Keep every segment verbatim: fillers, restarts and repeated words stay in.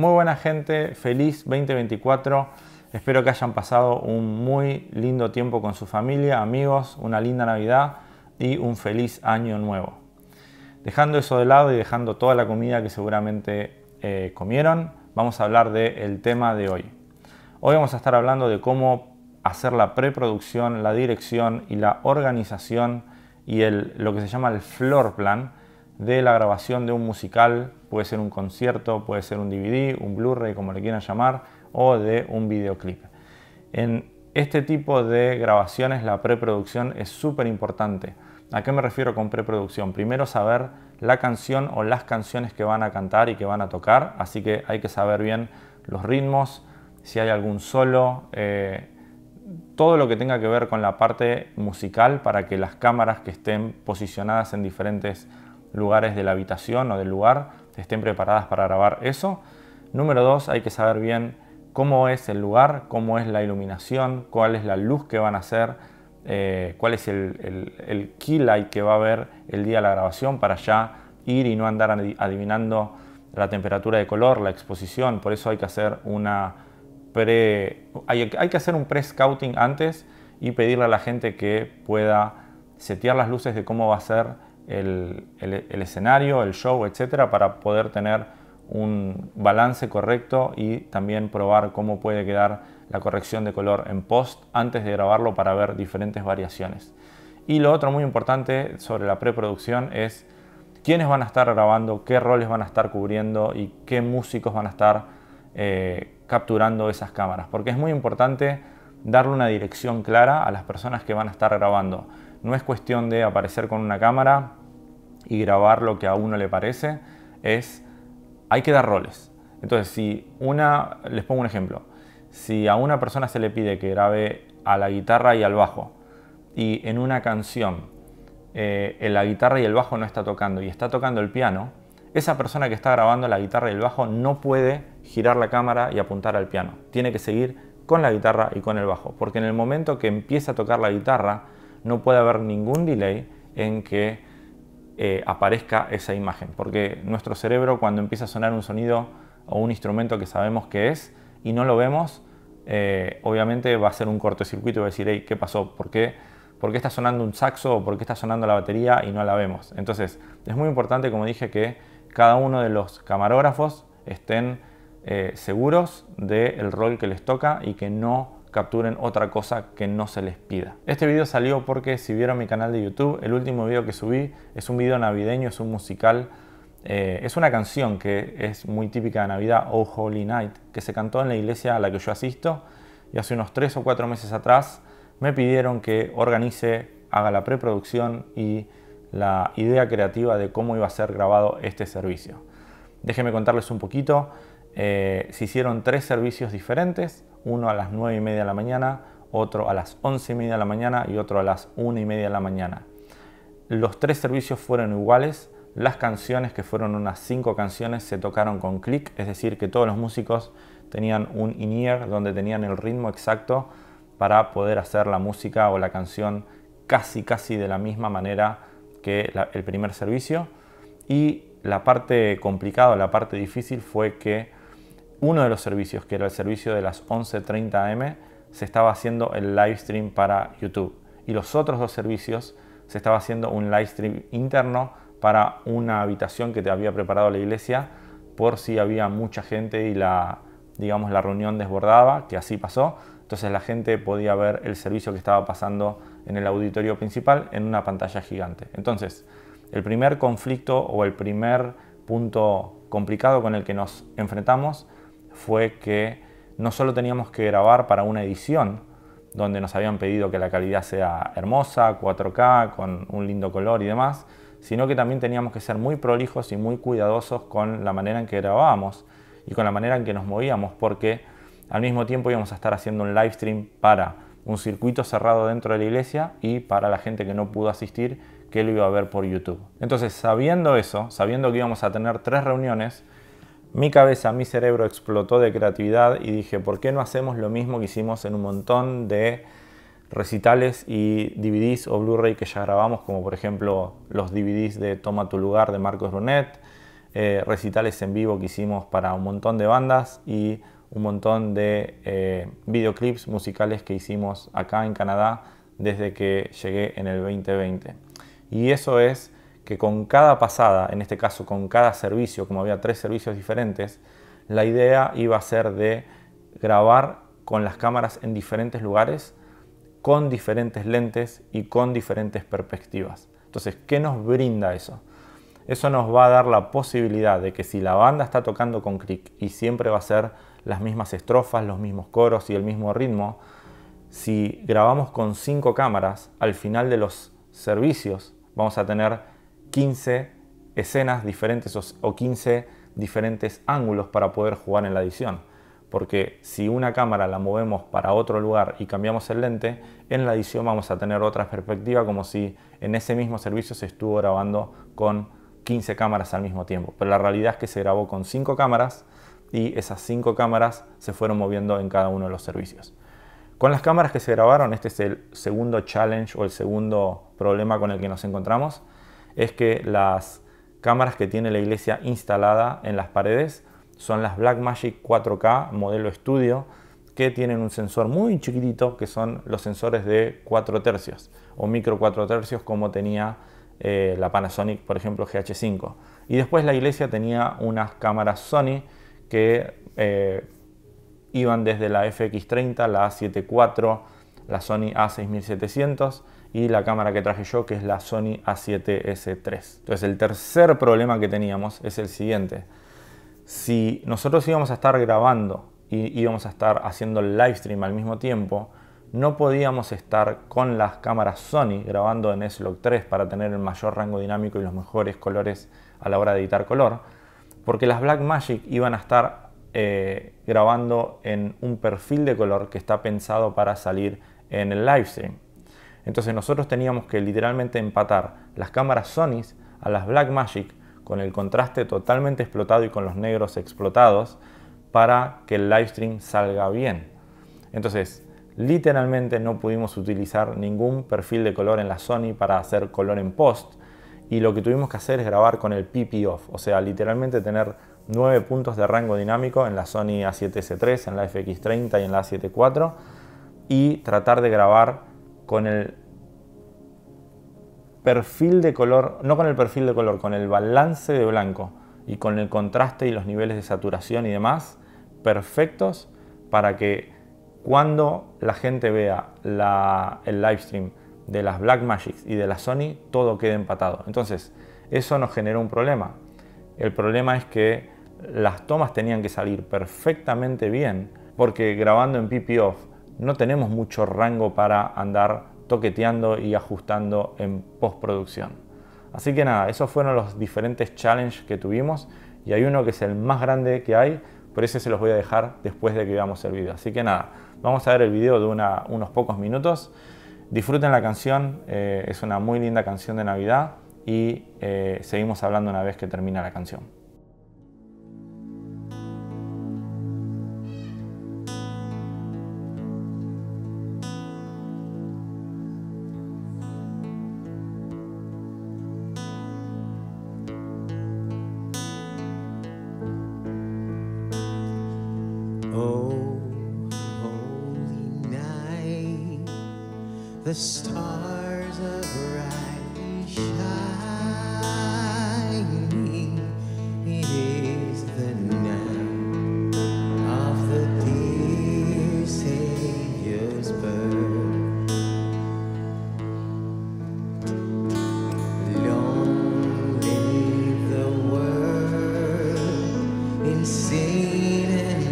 Muy buena gente, feliz veinte veinticuatro. Espero que hayan pasado un muy lindo tiempo con su familia, amigos, una linda Navidad y un feliz año nuevo. Dejando eso de lado y dejando toda la comida que seguramente eh, comieron, vamos a hablar del tema de hoy. Hoy vamos a estar hablando de cómo hacer la preproducción, la dirección y la organización y el, lo que se llama el floor plan de la grabación de un musical. Puede ser un concierto, puede ser un D V D, un Blu-ray, como le quieran llamar, o de un videoclip. En este tipo de grabaciones la preproducción es súper importante. ¿A qué me refiero con preproducción? Primero saber la canción o las canciones que van a cantar y que van a tocar, así que hay que saber bien los ritmos, si hay algún solo, eh, todo lo que tenga que ver con la parte musical para que las cámaras que estén posicionadas en diferentes lugares de la habitación o del lugar estén preparadas para grabar eso. Número dos, hay que saber bien cómo es el lugar, cómo es la iluminación, cuál es la luz que van a hacer, eh, cuál es el, el, el key light que va a haber el día de la grabación para ya ir y no andar adivinando la temperatura de color, la exposición. Por eso hay que hacer una pre, hay, hay que hacer un pre-scouting antes y pedirle a la gente que pueda setear las luces de cómo va a ser El, el, el escenario, el show, etcétera, para poder tener un balance correcto y también probar cómo puede quedar la corrección de color en post antes de grabarlo para ver diferentes variaciones. Y lo otro muy importante sobre la preproducción es quiénes van a estar grabando, qué roles van a estar cubriendo y qué músicos van a estar eh, capturando esas cámaras, porque es muy importante darle una dirección clara a las personas que van a estar grabando. No es cuestión de aparecer con una cámara y grabar lo que a uno le parece, es, hay que dar roles. Entonces, si una, les pongo un ejemplo, si a una persona se le pide que grabe a la guitarra y al bajo, y en una canción eh, la guitarra y el bajo no está tocando y está tocando el piano, esa persona que está grabando la guitarra y el bajo no puede girar la cámara y apuntar al piano. Tiene que seguir con la guitarra y con el bajo, porque en el momento que empieza a tocar la guitarra, no puede haber ningún delay en que eh, aparezca esa imagen, porque nuestro cerebro, cuando empieza a sonar un sonido o un instrumento que sabemos que es y no lo vemos, eh, obviamente va a ser un cortocircuito y va a decir, hey, ¿qué pasó? ¿Por qué, ¿Por qué está sonando un saxo o por qué está sonando la batería y no la vemos? Entonces es muy importante, como dije, que cada uno de los camarógrafos estén eh, seguros del rol que les toca y que no capturen otra cosa que no se les pida. Este video salió porque, si vieron mi canal de YouTube, el último video que subí es un video navideño, es un musical, eh, es una canción que es muy típica de Navidad, Oh Holy Night, que se cantó en la iglesia a la que yo asisto, y hace unos tres o cuatro meses atrás me pidieron que organice, haga la preproducción y la idea creativa de cómo iba a ser grabado este servicio. Déjenme contarles un poquito. Eh, se hicieron tres servicios diferentes, uno a las nueve y media de la mañana, otro a las once y media de la mañana y otro a las una y media de la mañana. Los tres servicios fueron iguales. Las canciones, que fueron unas cinco canciones, se tocaron con clic, es decir, que todos los músicos tenían un in-ear donde tenían el ritmo exacto para poder hacer la música o la canción casi casi de la misma manera que la, el primer servicio. Y la parte complicada, la parte difícil fue que uno de los servicios, que era el servicio de las once treinta a eme, se estaba haciendo el live stream para YouTube. Y los otros dos servicios se estaba haciendo un live stream interno para una habitación que te había preparado la iglesia por si había mucha gente y la, digamos, la reunión desbordaba, que así pasó. Entonces la gente podía ver el servicio que estaba pasando en el auditorio principal en una pantalla gigante. Entonces, el primer conflicto o el primer punto complicado con el que nos enfrentamos fue que no solo teníamos que grabar para una edición donde nos habían pedido que la calidad sea hermosa, cuatro K, con un lindo color y demás, sino que también teníamos que ser muy prolijos y muy cuidadosos con la manera en que grabábamos y con la manera en que nos movíamos, porque al mismo tiempo íbamos a estar haciendo un live stream para un circuito cerrado dentro de la iglesia y para la gente que no pudo asistir, que lo iba a ver por YouTube. Entonces, sabiendo eso, sabiendo que íbamos a tener tres reuniones, mi cabeza, mi cerebro explotó de creatividad y dije, ¿por qué no hacemos lo mismo que hicimos en un montón de recitales y D V Ds o Blu-ray que ya grabamos, como por ejemplo los D V Ds de Toma tu lugar de Marcos Brunet, eh, recitales en vivo que hicimos para un montón de bandas y un montón de eh, videoclips musicales que hicimos acá en Canadá desde que llegué en el veinte veinte. Y eso es que con cada pasada, en este caso con cada servicio, como había tres servicios diferentes, la idea iba a ser de grabar con las cámaras en diferentes lugares, con diferentes lentes y con diferentes perspectivas. Entonces, ¿qué nos brinda eso? Eso nos va a dar la posibilidad de que si la banda está tocando con Creek y siempre va a ser las mismas estrofas, los mismos coros y el mismo ritmo, si grabamos con cinco cámaras, al final de los servicios vamos a tener quince escenas diferentes o quince diferentes ángulos para poder jugar en la edición. Porque si una cámara la movemos para otro lugar y cambiamos el lente, en la edición vamos a tener otra perspectiva, como si en ese mismo servicio se estuvo grabando con quince cámaras al mismo tiempo. Pero la realidad es que se grabó con cinco cámaras y esas cinco cámaras se fueron moviendo en cada uno de los servicios. Con las cámaras que se grabaron, este es el segundo challenge o el segundo problema con el que nos encontramos, es que las cámaras que tiene la iglesia instalada en las paredes son las Blackmagic cuatro K modelo estudio, que tienen un sensor muy chiquitito, que son los sensores de cuatro tercios o micro cuatro tercios, como tenía eh, la Panasonic, por ejemplo, G H cinco. Y después la iglesia tenía unas cámaras Sony que eh, iban desde la F X treinta, la A siete cuatro, la Sony A seis mil setecientos y la cámara que traje yo, que es la Sony A siete S tres. Entonces el tercer problema que teníamos es el siguiente. Si nosotros íbamos a estar grabando y íbamos a estar haciendo el live stream al mismo tiempo, no podíamos estar con las cámaras Sony grabando en S log tres para tener el mayor rango dinámico y los mejores colores a la hora de editar color, porque las Blackmagic iban a estar eh, grabando en un perfil de color que está pensado para salir en el live stream. Entonces nosotros teníamos que literalmente empatar las cámaras Sony a las Blackmagic con el contraste totalmente explotado y con los negros explotados para que el live stream salga bien. Entonces, literalmente no pudimos utilizar ningún perfil de color en la Sony para hacer color en post, y lo que tuvimos que hacer es grabar con el P P off, o sea, literalmente tener nueve puntos de rango dinámico en la Sony A siete S tres, en la F X treinta y en la A siete cuatro, y tratar de grabar con el perfil de color, no con el perfil de color, con el balance de blanco y con el contraste y los niveles de saturación y demás perfectos para que cuando la gente vea la, el live stream de las Blackmagic y de la Sony, todo quede empatado. Entonces, eso nos generó un problema. El problema es que las tomas tenían que salir perfectamente bien, porque grabando en P P off no tenemos mucho rango para andar toqueteando y ajustando en postproducción. Así que nada, esos fueron los diferentes challenges que tuvimos, y hay uno que es el más grande que hay, pero ese se los voy a dejar después de que veamos el video. Así que nada, vamos a ver el video de una, unos pocos minutos. Disfruten la canción, eh, es una muy linda canción de Navidad, y eh, seguimos hablando una vez que termina la canción. Oh, holy night, the stars are brightly shining. It is the night of the dear Savior's birth. Long live the world, insane and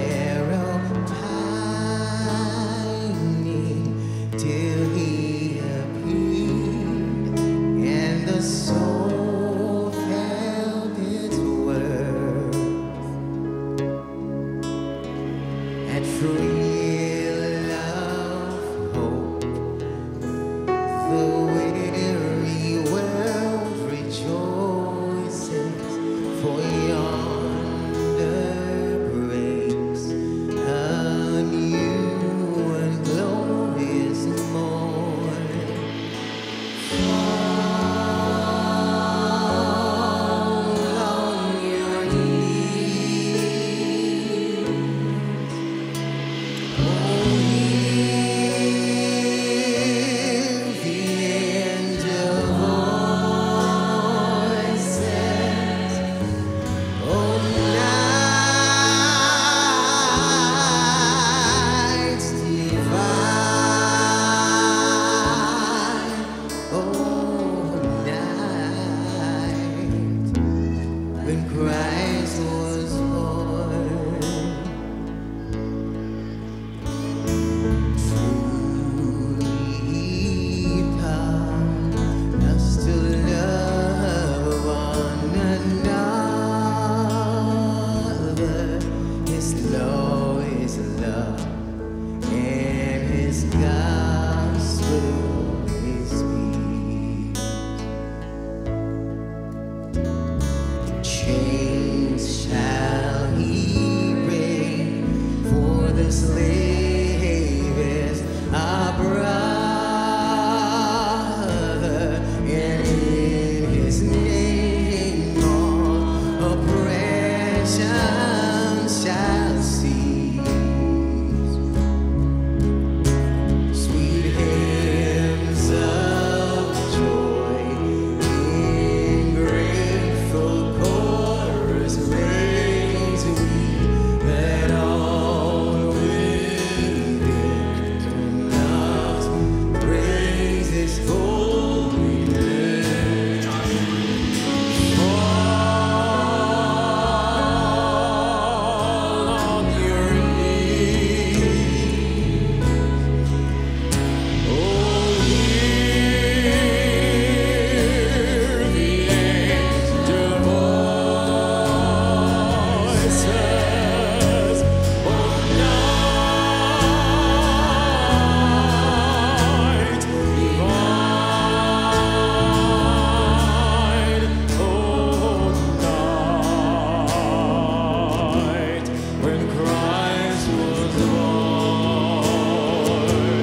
till he appeared, and the soul felt its worth. At free love, hope, the weary world rejoices, for yonder His law is love, and His gospel is peace. Chains shall He break, for the slave is our brother, and in His name all oppression shall cease. Sweet hymns of joy in grateful chorus raise we, that all within us praise His holy name. Fall on your knees. Oh, hear the angel voices. Oh, night divine. Oh, night when Christ was born.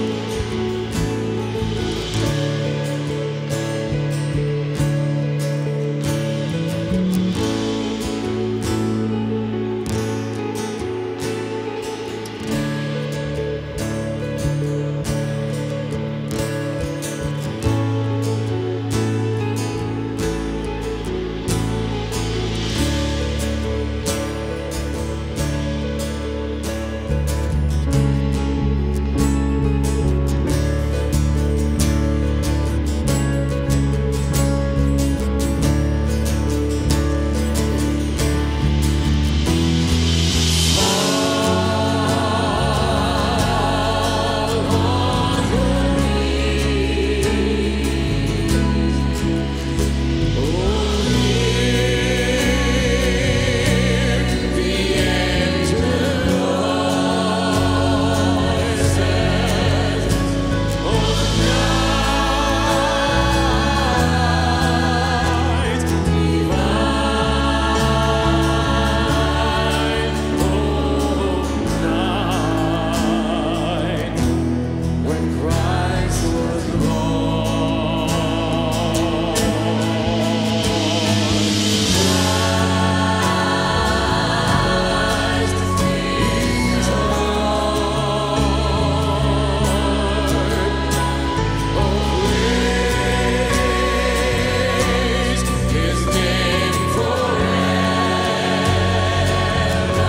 When Christ was born. Christ is Lord. Oh, praise His name forever.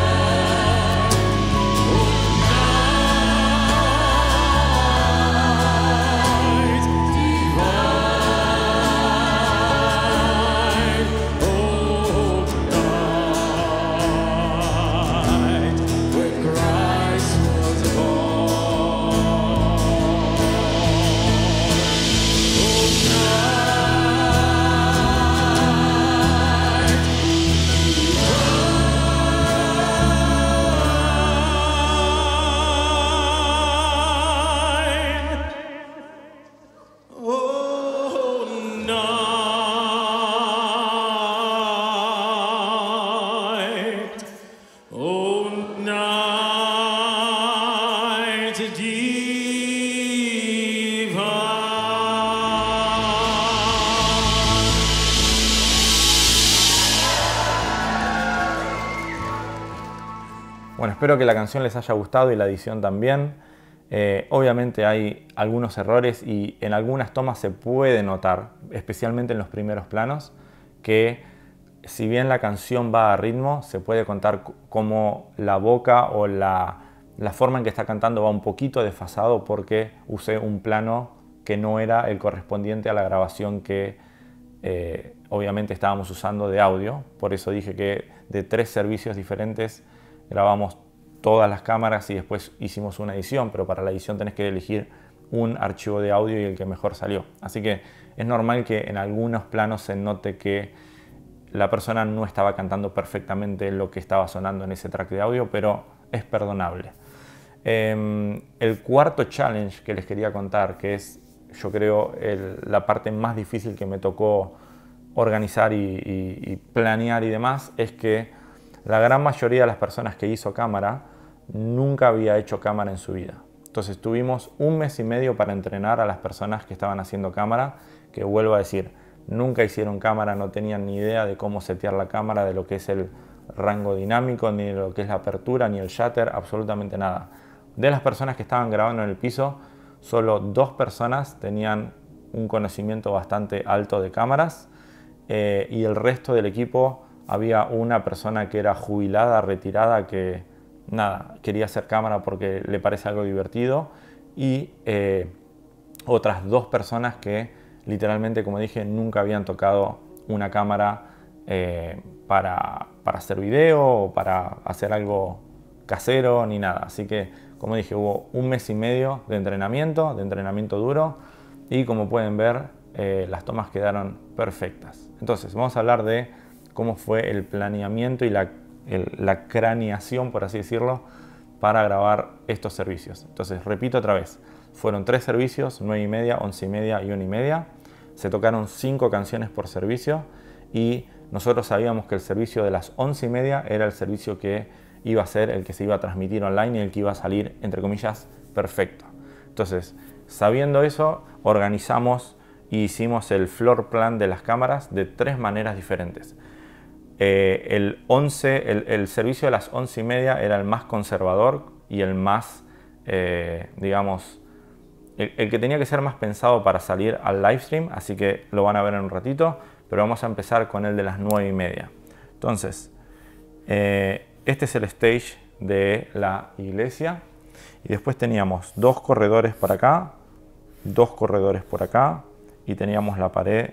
Night divine, oh night when Christ was born. Oh night divine. Oh, night, oh, night divine. Bueno, espero que la canción les haya gustado y la edición también. Eh, obviamente hay algunos errores y en algunas tomas se puede notar, especialmente en los primeros planos, que si bien la canción va a ritmo, se puede contar cómo la boca o la, la forma en que está cantando va un poquito desfasado porque usé un plano que no era el correspondiente a la grabación que eh, obviamente estábamos usando de audio. Por eso dije que de tres servicios diferentes grabamos todas las cámaras y después hicimos una edición, pero para la edición tenés que elegir un archivo de audio y el que mejor salió. Así que es normal que en algunos planos se note que la persona no estaba cantando perfectamente lo que estaba sonando en ese track de audio, pero es perdonable. Eh, el cuarto challenge que les quería contar, que es yo creo el, la parte más difícil que me tocó organizar y, y, y planear y demás, es que la gran mayoría de las personas que hizo cámara nunca había hecho cámara en su vida. Entonces tuvimos un mes y medio para entrenar a las personas que estaban haciendo cámara, que vuelvo a decir, nunca hicieron cámara, no tenían ni idea de cómo setear la cámara, de lo que es el rango dinámico, ni de lo que es la apertura, ni el shutter, absolutamente nada. De las personas que estaban grabando en el piso, solo dos personas tenían un conocimiento bastante alto de cámaras eh, y el resto del equipo había una persona que era jubilada, retirada, que nada, quería hacer cámara porque le parece algo divertido y eh, otras dos personas que literalmente, como dije, nunca habían tocado una cámara eh, para, para hacer video o para hacer algo casero ni nada. Así que, como dije, hubo un mes y medio de entrenamiento, de entrenamiento duro y como pueden ver, eh, las tomas quedaron perfectas. Entonces, vamos a hablar de cómo fue el planeamiento y la, el, la craneación, por así decirlo, para grabar estos servicios. Entonces, repito otra vez, fueron tres servicios, nueve y media, once y media y una y media. Se tocaron cinco canciones por servicio y nosotros sabíamos que el servicio de las once y media era el servicio que iba a ser el que se iba a transmitir online y el que iba a salir, entre comillas, perfecto. Entonces, sabiendo eso, organizamos y hicimos el floor plan de las cámaras de tres maneras diferentes. Eh, el, once, el, el servicio de las once y media era el más conservador y el más, eh, digamos, el, el que tenía que ser más pensado para salir al live stream, así que lo van a ver en un ratito, pero vamos a empezar con el de las nueve y media. Entonces, eh, este es el stage de la iglesia y después teníamos dos corredores por acá, dos corredores por acá y teníamos la pared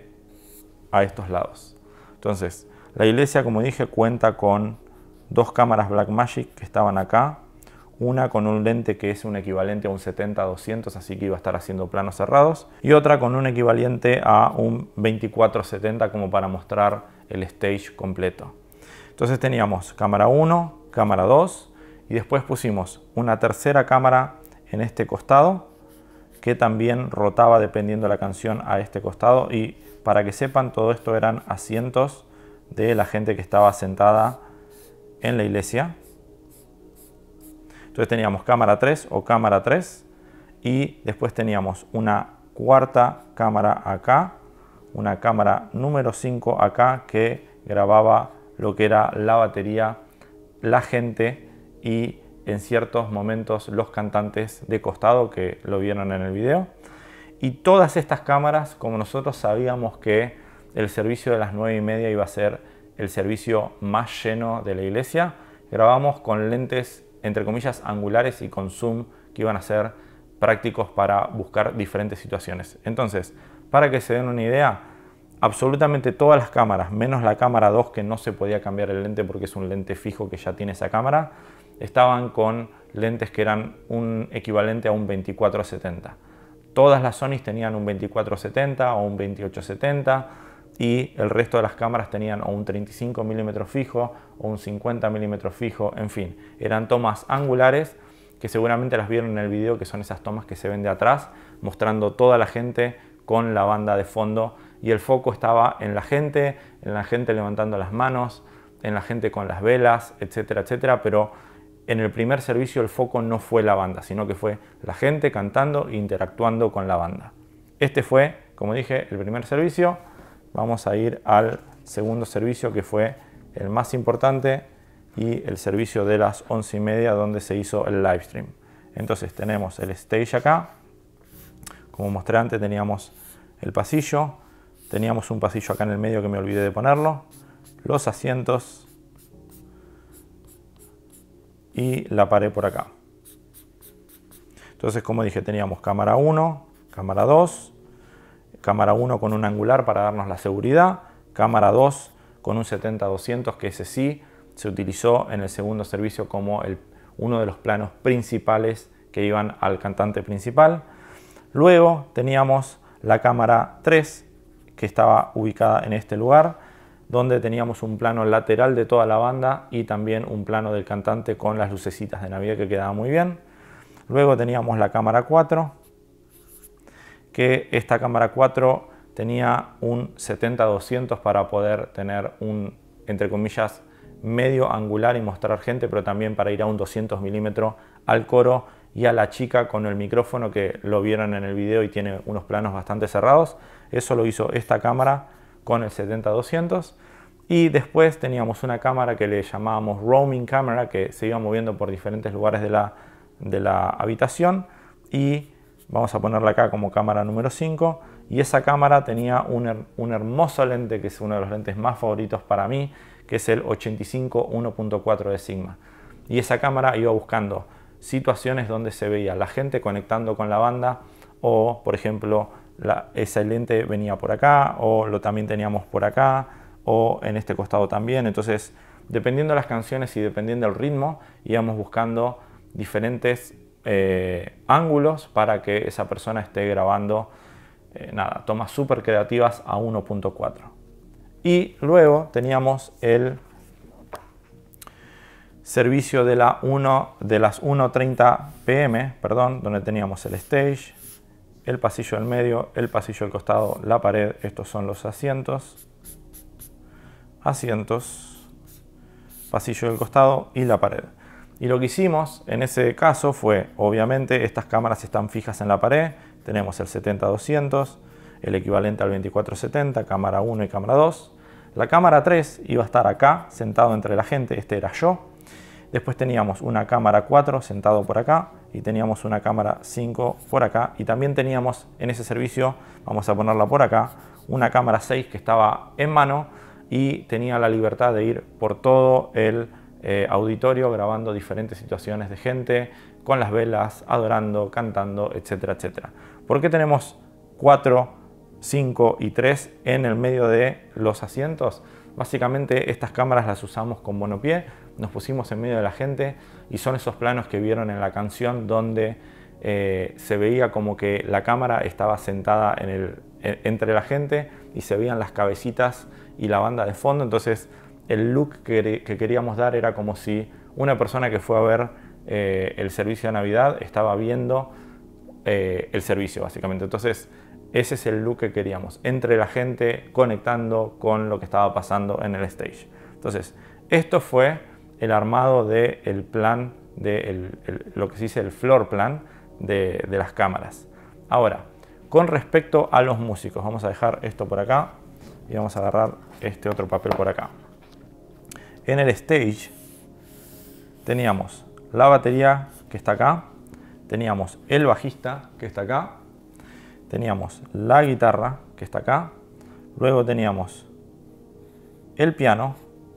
a estos lados. Entonces, la iglesia, como dije, cuenta con dos cámaras Blackmagic que estaban acá, una con un lente que es un equivalente a un setenta a doscientos, así que iba a estar haciendo planos cerrados, y otra con un equivalente a un veinticuatro setenta como para mostrar el stage completo. Entonces teníamos cámara uno, cámara dos y después pusimos una tercera cámara en este costado que también rotaba dependiendo de la canción a este costado, y para que sepan, todo esto eran asientos de la gente que estaba sentada en la iglesia. Entonces teníamos cámara tres o cámara tres y después teníamos una cuarta cámara acá, una cámara número cinco acá que grababa lo que era la batería, la gente y en ciertos momentos los cantantes de costado, que lo vieron en el video. Y todas estas cámaras, como nosotros sabíamos que el servicio de las nueve y media iba a ser el servicio más lleno de la iglesia, grabamos con lentes entre comillas angulares y con zoom que iban a ser prácticos para buscar diferentes situaciones. Entonces, para que se den una idea, absolutamente todas las cámaras, menos la cámara dos que no se podía cambiar el lente porque es un lente fijo que ya tiene esa cámara, estaban con lentes que eran un equivalente a un veinticuatro setenta. Todas las Sonys tenían un veinticuatro setenta o un veintiocho setenta y el resto de las cámaras tenían o un treinta y cinco milímetros fijo o un cincuenta milímetros fijo, en fin, eran tomas angulares que seguramente las vieron en el video, que son esas tomas que se ven de atrás, mostrando toda la gente con la banda de fondo y el foco estaba en la gente, en la gente levantando las manos, en la gente con las velas, etcétera, etcétera, pero en el primer servicio el foco no fue la banda, sino que fue la gente cantando e interactuando con la banda. Este fue, como dije, el primer servicio. Vamos a ir al segundo servicio, que fue el más importante y el servicio de las once y media, donde se hizo el live stream. Entonces tenemos el stage acá. Como mostré antes, teníamos el pasillo. Teníamos un pasillo acá en el medio que me olvidé de ponerlo. Los asientos. Y la pared por acá. Entonces, como dije, teníamos cámara uno, cámara dos, cámara uno con un angular para darnos la seguridad, cámara dos con un setenta a doscientos, que ese sí se utilizó en el segundo servicio como el, uno de los planos principales que iban al cantante principal. Luego teníamos la cámara tres, que estaba ubicada en este lugar. donde teníamos un plano lateral de toda la banda y también un plano del cantante con las lucecitas de Navidad que quedaba muy bien. Luego teníamos la cámara cuatro, que esta cámara cuatro tenía un setenta doscientos para poder tener un, entre comillas, medio angular y mostrar gente, pero también para ir a un doscientos milímetros al coro y a la chica con el micrófono, que lo vieron en el video y tiene unos planos bastante cerrados. Eso lo hizo esta cámara con el setenta doscientos. Y después teníamos una cámara que le llamábamos roaming camera, que se iba moviendo por diferentes lugares de la, de la habitación, y vamos a ponerla acá como cámara número cinco. Y esa cámara tenía un, her un hermoso lente, que es uno de los lentes más favoritos para mí, que es el ochenta y cinco uno punto cuatro de Sigma. Y esa cámara iba buscando situaciones donde se veía la gente conectando con la banda, o por ejemplo la, ese lente venía por acá, o lo también teníamos por acá, o en este costado también. Entonces, dependiendo de las canciones y dependiendo del ritmo, íbamos buscando diferentes eh, ángulos para que esa persona esté grabando eh, nada, tomas súper creativas a uno punto cuatro. Y luego teníamos el servicio de, la uno, de las uno treinta p m, perdón, donde teníamos el stage, el pasillo del medio, el pasillo del costado, la pared. Estos son los asientos, asientos, pasillo del costado y la pared. Y lo que hicimos en ese caso fue, obviamente, estas cámaras están fijas en la pared. Tenemos el setenta doscientos, el equivalente al veinticuatro setenta, cámara uno y cámara dos. La cámara tres iba a estar acá, sentado entre la gente, este era yo. Después teníamos una cámara cuatro sentado por acá y teníamos una cámara cinco por acá. Y también teníamos en ese servicio, vamos a ponerla por acá, una cámara seis que estaba en mano y tenía la libertad de ir por todo el eh, auditorio grabando diferentes situaciones de gente con las velas, adorando, cantando, etcétera, etcétera. ¿Por qué tenemos cuatro, cinco y tres en el medio de los asientos? Básicamente estas cámaras las usamos con monopié, nos pusimos en medio de la gente y son esos planos que vieron en la canción donde eh, se veía como que la cámara estaba sentada en el, en, entre la gente y se veían las cabecitas y la banda de fondo. Entonces el look que, que queríamos dar era como si una persona que fue a ver eh, el servicio de Navidad estaba viendo eh, el servicio, básicamente. Entonces ese es el look que queríamos, entre la gente conectando con lo que estaba pasando en el stage. Entonces, esto fue el armado del plan, de el, el, lo que se dice el floor plan de, de las cámaras. Ahora, con respecto a los músicos, vamos a dejar esto por acá y vamos a agarrar este otro papel por acá. En el stage teníamos la batería que está acá, teníamos el bajista que está acá, teníamos la guitarra que está acá, luego teníamos el piano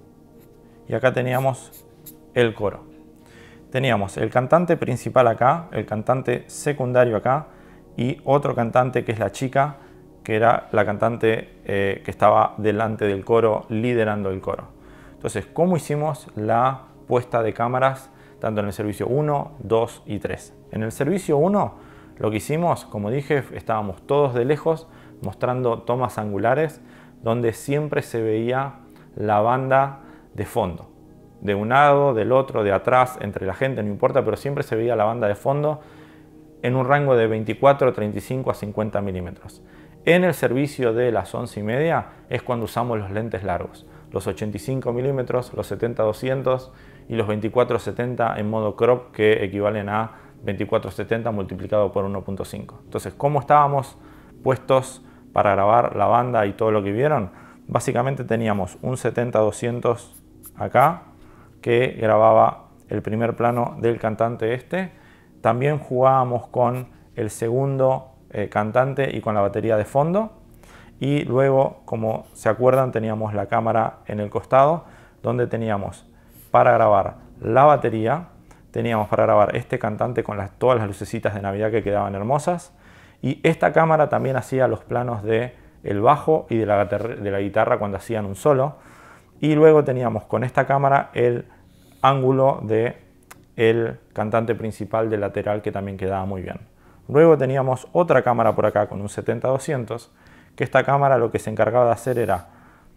y acá teníamos el coro. Teníamos el cantante principal acá, el cantante secundario acá y otro cantante que es la chica, que era la cantante eh, que estaba delante del coro, liderando el coro. Entonces, ¿cómo hicimos la puesta de cámaras tanto en el servicio uno, dos y tres? En el servicio uno, lo que hicimos, como dije, estábamos todos de lejos mostrando tomas angulares donde siempre se veía la banda de fondo. De un lado, del otro, de atrás, entre la gente, no importa, pero siempre se veía la banda de fondo en un rango de veinticuatro, treinta y cinco a cincuenta milímetros. En el servicio de las once y media es cuando usamos los lentes largos. Los ochenta y cinco milímetros, los setenta doscientos y los veinticuatro setenta en modo crop, que equivalen a veinticuatro setenta multiplicado por uno punto cinco. Entonces, ¿cómo estábamos puestos para grabar la banda y todo lo que vieron? Básicamente teníamos un setenta doscientos acá que grababa el primer plano del cantante este. También jugábamos con el segundo eh, cantante y con la batería de fondo. Y luego, como se acuerdan, teníamos la cámara en el costado donde teníamos para grabar la batería, teníamos para grabar este cantante con las, todas las lucecitas de Navidad que quedaban hermosas. Y esta cámara también hacía los planos de el bajo y de la, de la guitarra cuando hacían un solo. Y luego teníamos con esta cámara el ángulo de el cantante principal del lateral, que también quedaba muy bien. Luego teníamos otra cámara por acá con un setenta doscientos, que esta cámara lo que se encargaba de hacer era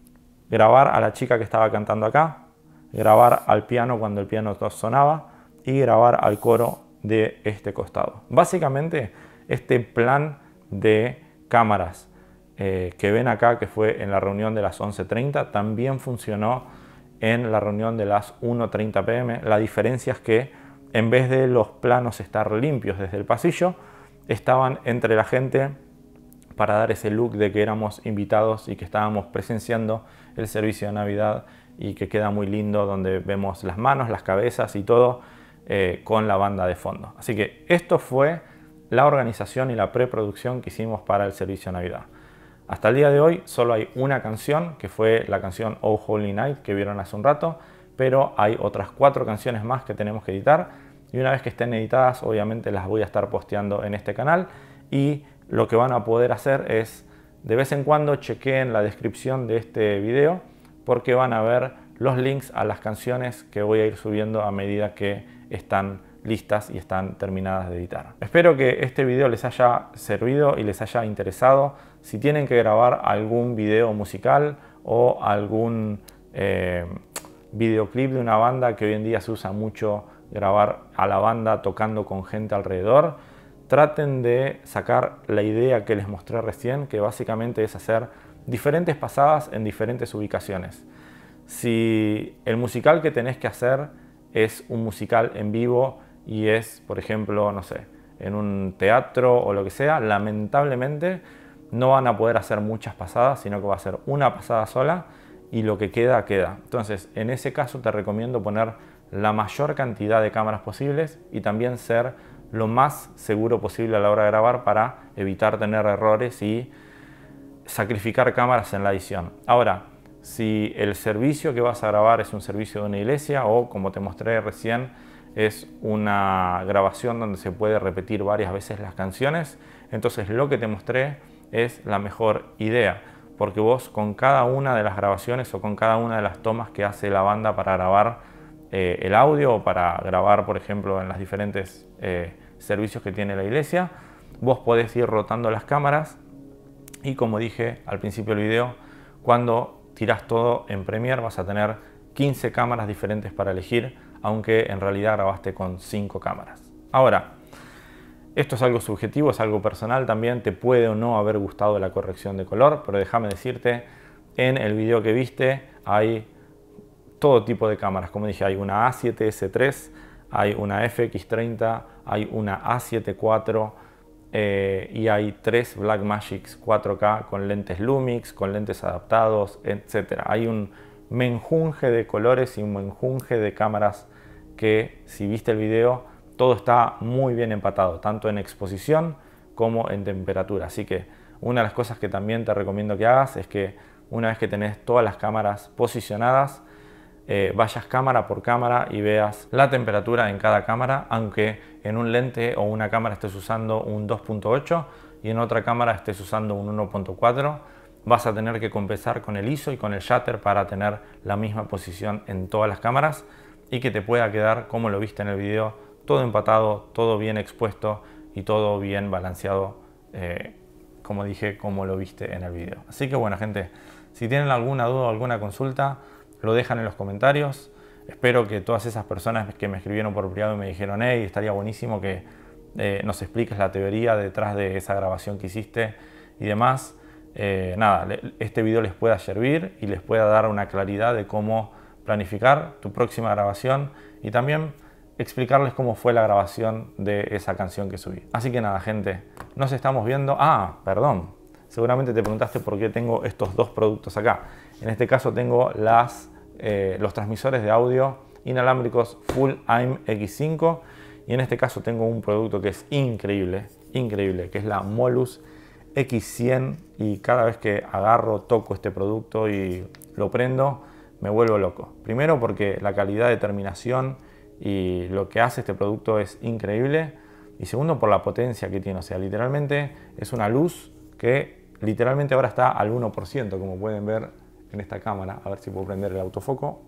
grabar a la chica que estaba cantando acá, grabar al piano cuando el piano sonaba y grabar al coro de este costado. Básicamente este plan de cámaras eh, que ven acá, que fue en la reunión de las once treinta, también funcionó en la reunión de las una treinta p m La diferencia es que en vez de los planos estar limpios desde el pasillo, estaban entre la gente para dar ese look de que éramos invitados y que estábamos presenciando el servicio de Navidad, y que queda muy lindo donde vemos las manos, las cabezas y todo eh, con la banda de fondo. Así que esto fue la organización y la preproducción que hicimos para el servicio de Navidad. Hasta el día de hoy solo hay una canción, que fue la canción Oh Holy Night que vieron hace un rato, pero hay otras cuatro canciones más que tenemos que editar, y una vez que estén editadas obviamente las voy a estar posteando en este canal. Y lo que van a poder hacer es de vez en cuando chequeen la descripción de este video, porque van a ver los links a las canciones que voy a ir subiendo a medida que están listas y están terminadas de editar. Espero que este video les haya servido y les haya interesado. Si tienen que grabar algún video musical o algún eh, videoclip de una banda, que hoy en día se usa mucho grabar a la banda tocando con gente alrededor, traten de sacar la idea que les mostré recién, que básicamente es hacer diferentes pasadas en diferentes ubicaciones. Si el musical que tenés que hacer es un musical en vivo y es, por ejemplo, no sé, en un teatro o lo que sea, lamentablemente no van a poder hacer muchas pasadas, sino que va a ser una pasada sola y lo que queda, queda. Entonces, en ese caso te recomiendo poner la mayor cantidad de cámaras posibles y también ser lo más seguro posible a la hora de grabar para evitar tener errores y sacrificar cámaras en la edición. Ahora, si el servicio que vas a grabar es un servicio de una iglesia o, como te mostré recién, es una grabación donde se puede repetir varias veces las canciones, entonces lo que te mostré es la mejor idea, porque vos con cada una de las grabaciones o con cada una de las tomas que hace la banda para grabar eh, el audio o para grabar, por ejemplo, en los diferentes eh, servicios que tiene la iglesia, vos podés ir rotando las cámaras. Y como dije al principio del video, cuando tiras todo en Premiere vas a tener quince cámaras diferentes para elegir, aunque en realidad grabaste con cinco cámaras. Ahora, esto es algo subjetivo, es algo personal, también te puede o no haber gustado la corrección de color, pero déjame decirte, en el video que viste hay todo tipo de cámaras. Como dije, hay una A siete S tres, hay una F X treinta, hay una A siete cuatro, Eh, y hay tres Blackmagic cuatro K con lentes Lumix, con lentes adaptados, etcétera. Hay un menjunje de colores y un menjunje de cámaras que, si viste el video, todo está muy bien empatado, tanto en exposición como en temperatura. Así que una de las cosas que también te recomiendo que hagas es que una vez que tenés todas las cámaras posicionadas, Eh, vayas cámara por cámara y veas la temperatura en cada cámara, aunque en un lente o una cámara estés usando un dos punto ocho y en otra cámara estés usando un uno punto cuatro, vas a tener que compensar con el I S O y con el shutter para tener la misma posición en todas las cámaras y que te pueda quedar como lo viste en el video, todo empatado, todo bien expuesto y todo bien balanceado, eh, como dije, como lo viste en el video. Así que bueno, gente, si tienen alguna duda o alguna consulta, lo dejan en los comentarios. Espero que todas esas personas que me escribieron por privado y me dijeron, hey, estaría buenísimo que eh, nos expliques la teoría detrás de esa grabación que hiciste y demás, eh, nada, este video les pueda servir y les pueda dar una claridad de cómo planificar tu próxima grabación y también explicarles cómo fue la grabación de esa canción que subí. Así que nada, gente, nos estamos viendo. Ah, perdón, seguramente te preguntaste por qué tengo estos dos productos acá. En este caso tengo las, eh, los transmisores de audio inalámbricos Full A I M X cinco y en este caso tengo un producto que es increíble, increíble, que es la Molus X cien, y cada vez que agarro, toco este producto y lo prendo, me vuelvo loco. Primero porque la calidad de terminación y lo que hace este producto es increíble, y segundo por la potencia que tiene. O sea, literalmente es una luz que literalmente ahora está al uno por ciento, como pueden ver en esta cámara. A ver si puedo prender el autofoco.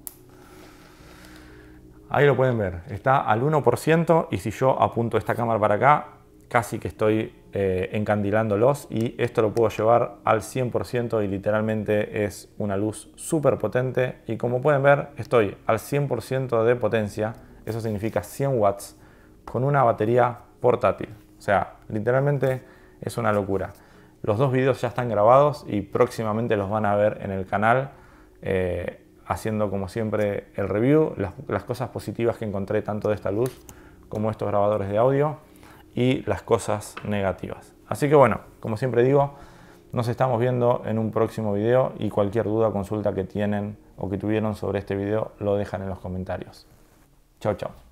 Ahí lo pueden ver, está al uno por ciento, y si yo apunto esta cámara para acá, casi que estoy eh, encandilándolos, y esto lo puedo llevar al cien por ciento y literalmente es una luz súper potente. Y como pueden ver, estoy al cien por ciento de potencia, eso significa cien watts, con una batería portátil. O sea, literalmente es una locura. Los dos videos ya están grabados y próximamente los van a ver en el canal, eh, haciendo como siempre el review, las, las cosas positivas que encontré tanto de esta luz como estos grabadores de audio, y las cosas negativas. Así que bueno, como siempre digo, nos estamos viendo en un próximo video, y cualquier duda o consulta que tienen o que tuvieron sobre este video lo dejan en los comentarios. Chao, chao.